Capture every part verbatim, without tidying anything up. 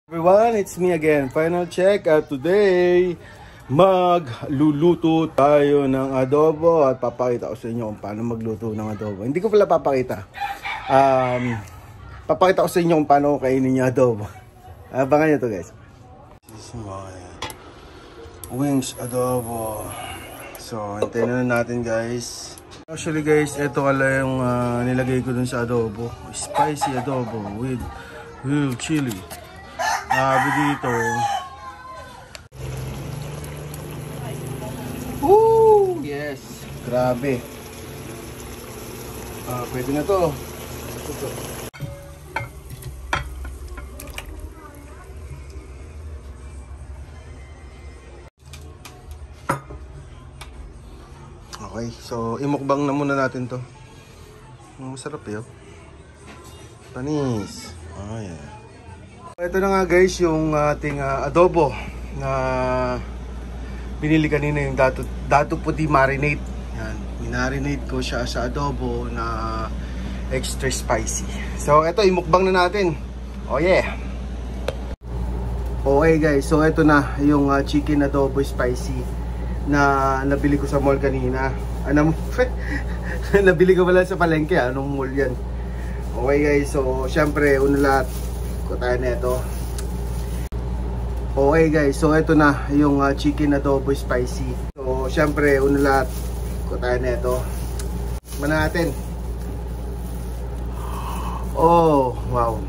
Everyone, it's me again. Final check at today, magluluto tayo ng adobo at papakita ko sa inyo kung paano magluto ng adobo. Hindi ko pala papakita. Um, papakita ko sa inyo kung paano kainin yung adobo. Abangan nyo to, guys. This is my wings adobo. So, hintayin na natin, guys. Actually, guys, ito pala yung uh, nilagay ko dun sa adobo. Spicy adobo with real chili. Sabi dito. Woo! Yes! Grabe. Ah, pwede na to. Okay, so imukbang na muna natin to. Masarap yun. Panis. Oh yeah. Ito na nga guys yung ating uh, adobo na binili kanina, yung datu, datuputi marinate. Yan, minarinate ko siya sa adobo na extra spicy. So ito, imukbang na natin. Oh yeah. Okay guys, so ito na yung uh, chicken adobo spicy na nabili ko sa mall kanina. Ano, nabili ko pala sa palengke, anong mall yan. Okay guys, so syempre una lahat tayo na ito. Okay guys, so ito na yung uh, chicken adobo spicy. So syempre una lahat tayo na ito. Mana natin. Oh wow.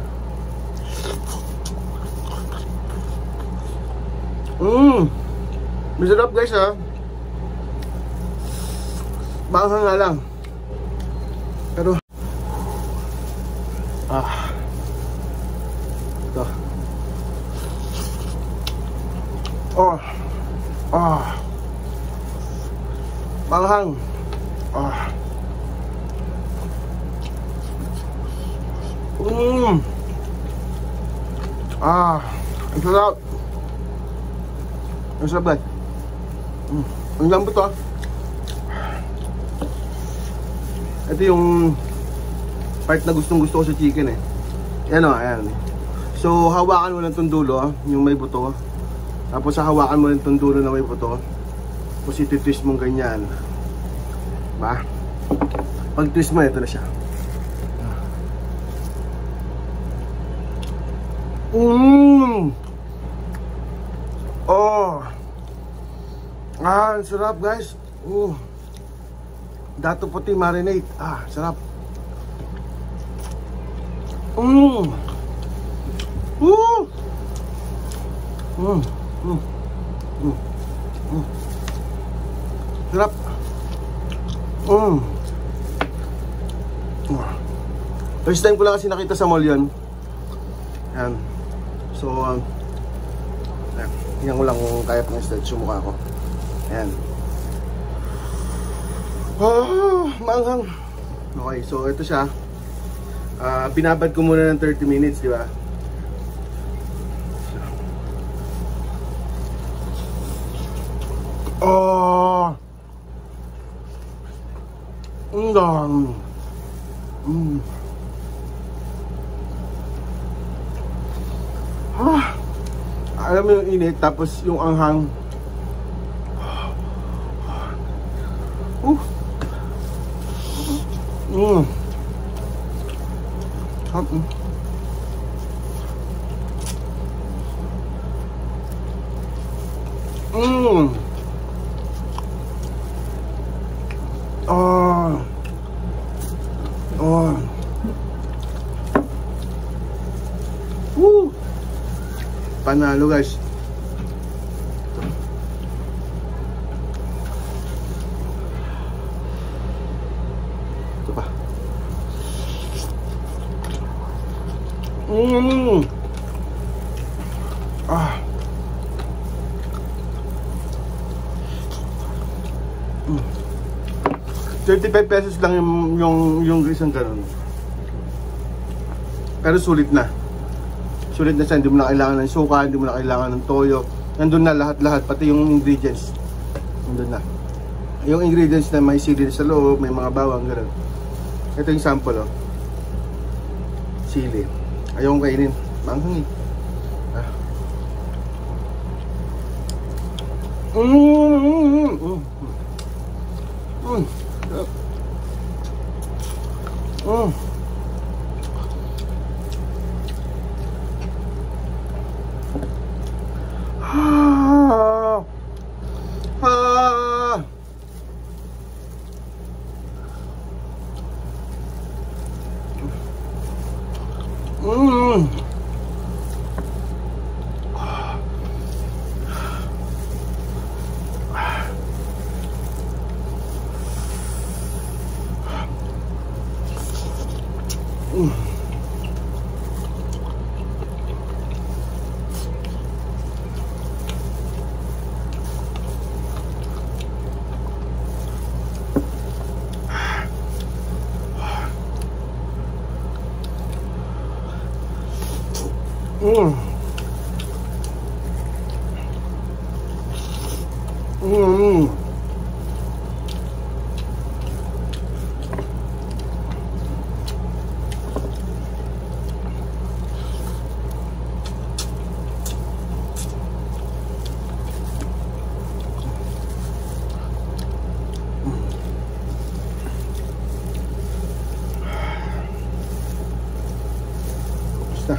Mmm, masarap guys ha. Banghang nga lang, pero ah ito. Oh. Ah. Manghang. Ah. Mmm. Ah. Ang sarap. Ang sarap guys. Mm. Ang lambot ah. Ito yung part na gustong gusto ko sa chicken eh. Ayan o, ayan. So, hawakan mo lang itong dulo, ah, yung may buto. Tapos, hawakan mo lang itong dulo na may buto. Tapos, iti-twist mong ganyan. Diba? Pag twist mo, ito na siya. Mmm! Oh! Ah, sarap guys. Uh. Datuputi marinate. Ah, sarap. Mmm! Woo! Mm, mm, mm, mm. Sarap. Mm. First time ko lang kasi nakita sa mall yun. Ayan. So, um, ayan. Tingnan ko lang kung kaya pang stretch yung mukha ko. Ayan. Oh, maanghang. Okay, so ito siya. Uh, binabad ko muna ng thirty minutes, di ba? Oh, ang dami. Mm. Ah, alam mo yung init, tapos yung anghang. Uh. Mm. Hap. Mm. Oh. Oh. Woo. Panalo guys. Ito pa. Mmm. Ah. Mm. thirty-five pesos lang yung yung yung isang ganun. Pero sulit na. Sulit na siya, hindi mo na kailangan ng suka, hindi mo na kailangan ng toyo. Nandun na lahat-lahat, pati yung ingredients. Nandun na. Yung ingredients na may sili sa loob, may mga bawang, gano'n. Ito yung sample, oh. Sili. Ayaw kong kainin. Manghang eh. Mmm, mmm, mmm, mmm, mmm. Ah, ah. Mmm. Mm. Mm. Mm. Basta.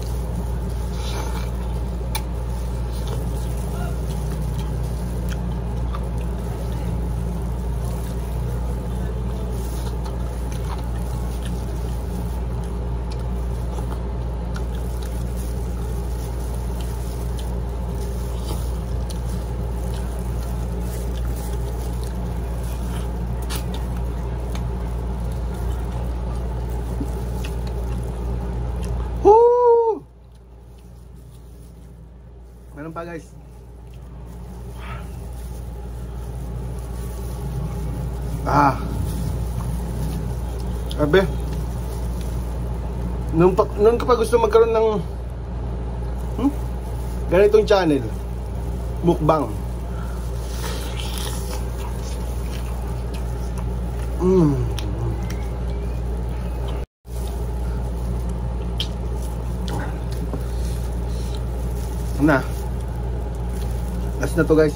Woo! Meron pa guys. Ah. Abe. Nung, pa, nung kapag gusto magkaroon ng hmm? ganitong channel, mukbang. Mm. Na. Last na to guys.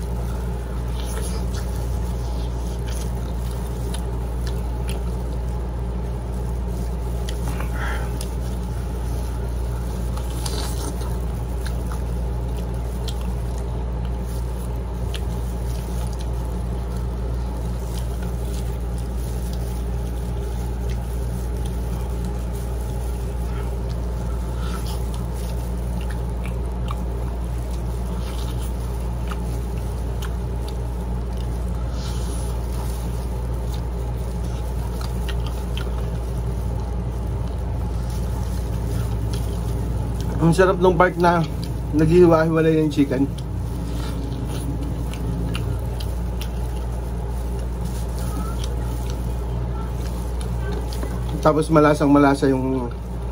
Ang sarap ng part na naghihiwa-hiwalay yung chicken. Tapos malasang malasa yung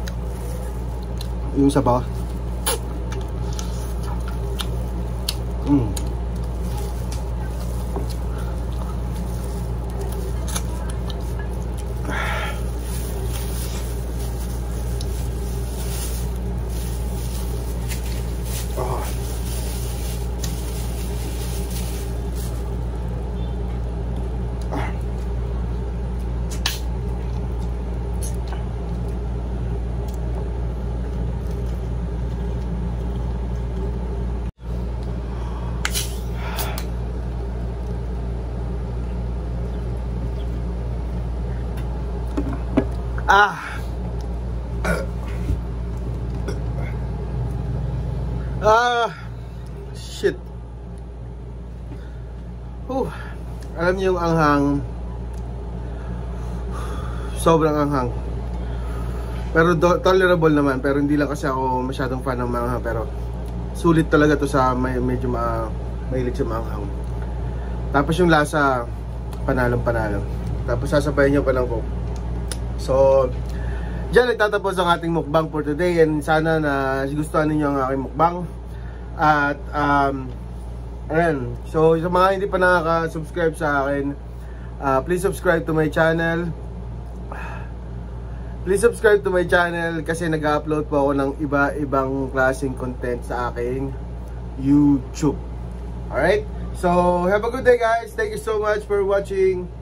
yung sabaw. Mm. Ah. Ah. Shit. Uh, alam niyo yung anghang. Sobrang anghang. Pero do, tolerable naman, pero hindi lang kasi ako masyadong fan ng manghang, pero sulit talaga to sa may, medyo ma, mahilig sa manghang. Tapos yung lasa panalong panalo. Tapos sasabayan niyo pa ng coke. So, diyan nagtatapos ang ating mukbang for today, and sana na gustuhan ninyo ang aking mukbang. At um, ayan, so sa mga hindi pa nakaka-subscribe sa akin, uh, please subscribe to my channel. please subscribe to my channel kasi nag-upload po ako ng iba-ibang klaseng content sa aking YouTube. Alright? So, have a good day guys. Thank you so much for watching.